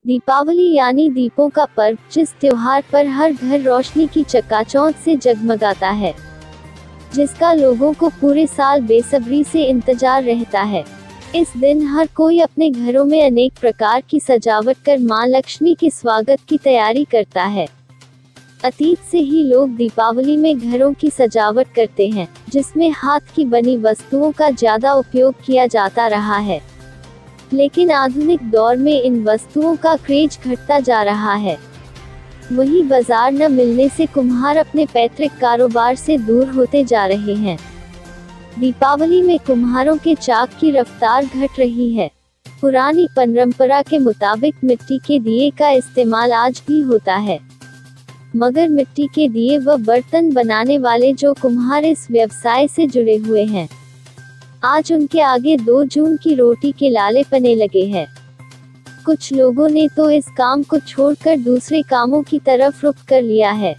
दीपावली यानी दीपों का पर्व, जिस त्योहार पर हर घर रोशनी की चकाचौंध से जगमगाता है, जिसका लोगों को पूरे साल बेसब्री से इंतजार रहता है। इस दिन हर कोई अपने घरों में अनेक प्रकार की सजावट कर मां लक्ष्मी के स्वागत की तैयारी करता है। अतीत से ही लोग दीपावली में घरों की सजावट करते हैं, जिसमें हाथ की बनी वस्तुओं का ज्यादा उपयोग किया जाता रहा है। लेकिन आधुनिक दौर में इन वस्तुओं का क्रेज घटता जा रहा है। वहीं बाजार न मिलने से कुम्हार अपने पैतृक कारोबार से दूर होते जा रहे हैं। दीपावली में कुम्हारों के चाक की रफ्तार घट रही है। पुरानी परंपरा के मुताबिक मिट्टी के दिए का इस्तेमाल आज भी होता है, मगर मिट्टी के दिए व बर्तन बनाने वाले जो कुम्हार इस व्यवसाय से जुड़े हुए हैं, आज उनके आगे 2 जून की रोटी के लाले पने लगे हैं। कुछ लोगों ने तो इस काम को छोड़कर दूसरे कामों की तरफ रुख कर लिया है।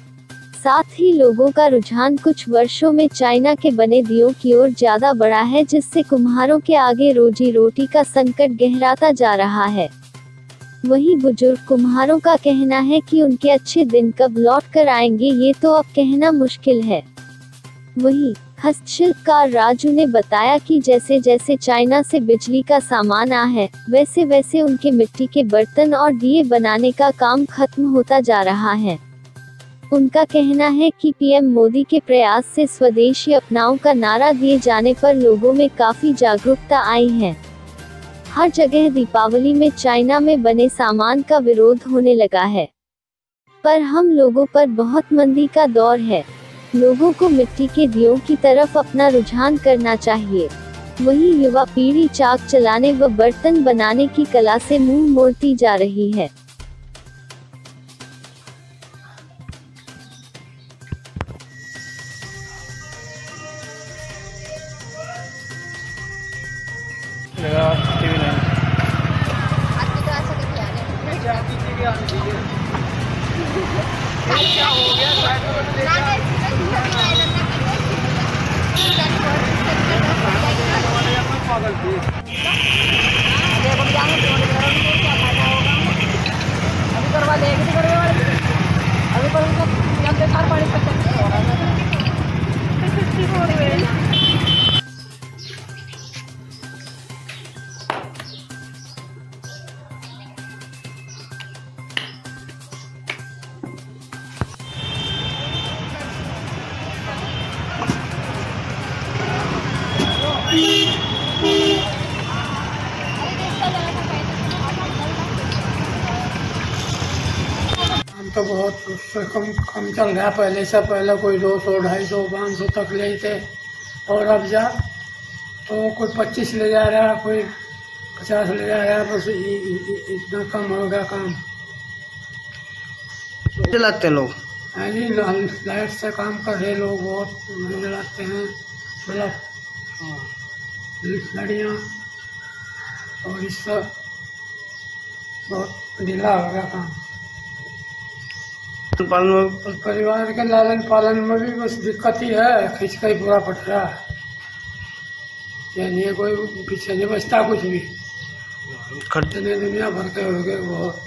साथ ही लोगों का रुझान कुछ वर्षों में चाइना के बने दियों की ओर ज्यादा बढ़ा है, जिससे कुम्हारों के आगे रोजी रोटी का संकट गहराता जा रहा है। वहीं बुजुर्ग कुम्हारों का कहना है कि उनके अच्छे दिन कब लौट कर आएंगे, ये तो अब कहना मुश्किल है। वहीं हस्तशिल्पकार राजू ने बताया कि जैसे जैसे चाइना से बिजली का सामान आ है, वैसे वैसे उनके मिट्टी के बर्तन और दिए बनाने का काम खत्म होता जा रहा है। उनका कहना है कि पीएम मोदी के प्रयास से स्वदेशी अपनाओ का नारा दिए जाने पर लोगों में काफी जागरूकता आई है। हर जगह दीपावली में चाइना में बने सामान का विरोध होने लगा है, पर हम लोगों पर बहुत मंदी का दौर है। लोगों को मिट्टी के दियों की तरफ अपना रुझान करना चाहिए। वहीं युवा पीढ़ी चाक चलाने व बर्तन बनाने की कला से मुंह मोड़ती जा रही है। तो बहुत कम चल रहा है। पहले से पहले कोई 200, 250, 500 तक ले थे, और अब जा तो कोई 25 ले जा रहा है, कोई 50 ले जा रहा है। बस इतना कम हो गया काम। जलाते लोग जी, लाइट से काम कर रहे लोग, बहुत जलाते हैं। बल्ब, लड़ियाँ, और इससे बहुत ढीला हो गया काम। परिवार के लालन पालन में भी बस दिक्कत ही है, खींच का ही पूरा पड़ रहा है। यानी कोई पीछे नहीं बचता कुछ भी। खर्चने दुनिया भर के हो गए बहुत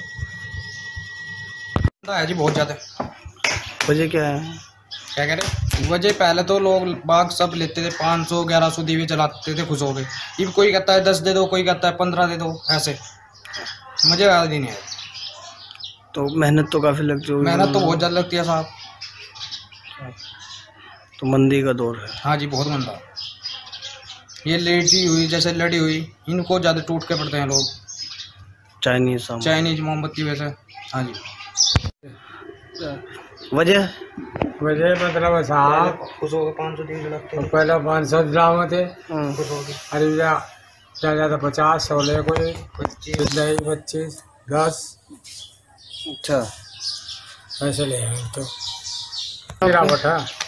है जी, बहुत ज़्यादा। वजह क्या है? क्या कह रहे? वजह पहले तो लोग बाग सब लेते थे, 500, 1100 दीवे जलाते थे, खुश हो गए। अब कोई कहता है 10 दे दो, कोई कहता है 15 दे दो, ऐसे मुझे याद ही नहीं है। तो मेहनत तो काफ़ी लगती होगी। मेहनत तो बहुत ज़्यादा लगती है साहब। तो मंदी का दौर है। हाँ जी, बहुत मंदा। ये लेडी हुई, जैसे लड़ी हुई, इनको ज़्यादा टूट के पड़ते हैं लोग। चाइनीज मोमबत्ती वैसे। हाँ जी। वजह मतलब साहब खुश हो गए, 500 दिन जलाते हैं। पहले 500 जलाओ थे, अरे ज़्यादा 50, 16 कोई 25, 10। अच्छा, ऐसे ले तो गिरावट है।